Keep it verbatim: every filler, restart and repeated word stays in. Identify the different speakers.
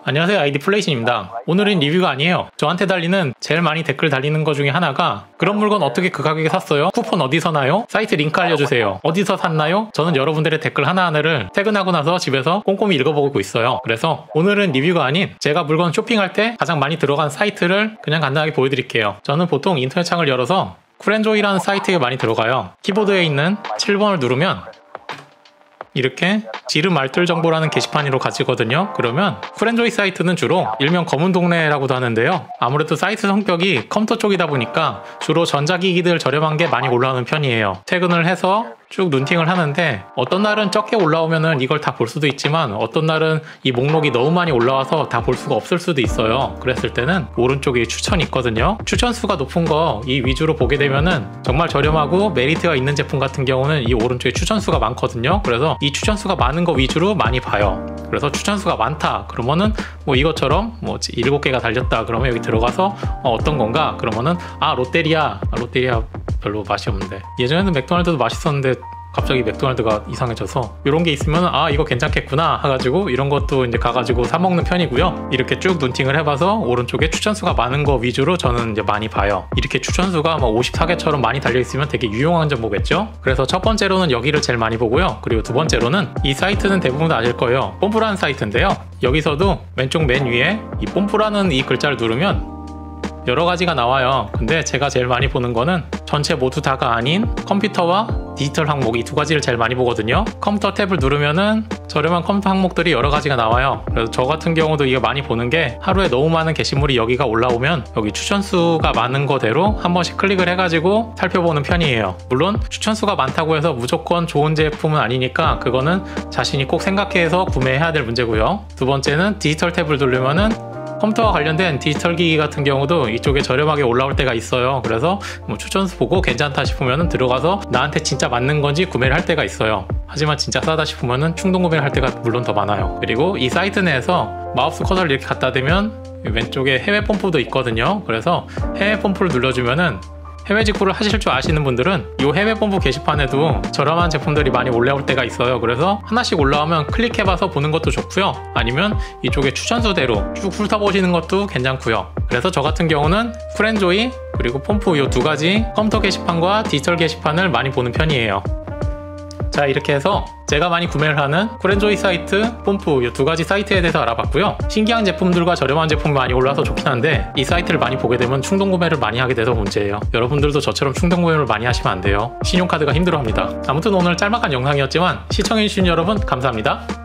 Speaker 1: 안녕하세요, 아이디 플레이신입니다. 오늘은 리뷰가 아니에요. 저한테 달리는 제일 많이 댓글 달리는 것 중에 하나가 그런 물건 어떻게 그 가격에 샀어요? 쿠폰 어디서 나요? 사이트 링크 알려주세요. 어디서 샀나요? 저는 여러분들의 댓글 하나하나를 퇴근하고 나서 집에서 꼼꼼히 읽어보고 있어요. 그래서 오늘은 리뷰가 아닌 제가 물건 쇼핑할 때 가장 많이 들어간 사이트를 그냥 간단하게 보여드릴게요. 저는 보통 인터넷 창을 열어서 쿨앤조이라는 사이트에 많이 들어가요. 키보드에 있는 칠 번을 누르면 이렇게 지름 알뜰 정보라는 게시판으로 가지거든요. 그러면 쿨앤조이 사이트는 주로 일명 검은 동네라고도 하는데요. 아무래도 사이트 성격이 컴퓨터 쪽이다 보니까 주로 전자기기들 저렴한 게 많이 올라오는 편이에요. 퇴근을 해서 쭉 눈팅을 하는데 어떤 날은 적게 올라오면은 이걸 다 볼 수도 있지만 어떤 날은 이 목록이 너무 많이 올라와서 다 볼 수가 없을 수도 있어요. 그랬을 때는 오른쪽에 추천이 있거든요. 추천 수가 높은 거 이 위주로 보게 되면은 정말 저렴하고 메리트가 있는 제품 같은 경우는 이 오른쪽에 추천 수가 많거든요. 그래서 이 추천 수가 많은 거 위주로 많이 봐요. 그래서 추천 수가 많다 그러면은 뭐 이것처럼 뭐 일곱 개가 달렸다 그러면 여기 들어가서 어, 어떤 건가 그러면은 아 롯데리아 아, 롯데리아 별로 맛이 없는데 예전에는 맥도날드도 맛있었는데 갑자기 맥도날드가 이상해져서 이런 게 있으면 아 이거 괜찮겠구나 해가지고 이런 것도 이제 가가지고 사 먹는 편이고요. 이렇게 쭉 눈팅을 해봐서 오른쪽에 추천수가 많은 거 위주로 저는 이제 많이 봐요. 이렇게 추천수가 뭐 오십사 개처럼 많이 달려있으면 되게 유용한 정보겠죠. 그래서 첫 번째로는 여기를 제일 많이 보고요. 그리고 두 번째로는 이 사이트는 대부분 다 아실 거예요. 뽐뿌라는 사이트인데요. 여기서도 왼쪽 맨 위에 이 뽐뿌라는 이 글자를 누르면 여러 가지가 나와요. 근데 제가 제일 많이 보는 거는 전체 모두 다가 아닌 컴퓨터와 디지털 항목 이 두 가지를 제일 많이 보거든요. 컴퓨터 탭을 누르면은 저렴한 컴퓨터 항목들이 여러 가지가 나와요. 그래서 저 같은 경우도 이거 많이 보는 게 하루에 너무 많은 게시물이 여기가 올라오면 여기 추천수가 많은 거대로 한 번씩 클릭을 해가지고 살펴보는 편이에요. 물론 추천수가 많다고 해서 무조건 좋은 제품은 아니니까 그거는 자신이 꼭 생각해서 구매해야 될 문제고요. 두 번째는 디지털 탭을 누르면은 컴퓨터와 관련된 디지털 기기 같은 경우도 이쪽에 저렴하게 올라올 때가 있어요. 그래서 뭐 추천수 보고 괜찮다 싶으면 들어가서 나한테 진짜 맞는 건지 구매를 할 때가 있어요. 하지만 진짜 싸다 싶으면 충동 구매를 할 때가 물론 더 많아요. 그리고 이 사이트 내에서 마우스 커서를 이렇게 갖다 대면 왼쪽에 해외 펌프도 있거든요. 그래서 해외 펌프를 눌러주면은 해외 직구를 하실 줄 아시는 분들은 이 해외 펌프 게시판에도 저렴한 제품들이 많이 올라올 때가 있어요. 그래서 하나씩 올라오면 클릭해봐서 보는 것도 좋고요. 아니면 이쪽에 추천수대로 쭉 훑어보시는 것도 괜찮고요. 그래서 저 같은 경우는 쿨앤조이 그리고 펌프 이 두 가지 컴퓨터 게시판과 디지털 게시판을 많이 보는 편이에요. 자, 이렇게 해서 제가 많이 구매를 하는 쿨앤조이 사이트, 뽐뿌 이 두 가지 사이트에 대해서 알아봤고요. 신기한 제품들과 저렴한 제품이 많이 올라와서 좋긴 한데 이 사이트를 많이 보게 되면 충동 구매를 많이 하게 돼서 문제예요. 여러분들도 저처럼 충동 구매를 많이 하시면 안 돼요. 신용카드가 힘들어합니다. 아무튼 오늘 짤막한 영상이었지만 시청해주신 여러분 감사합니다.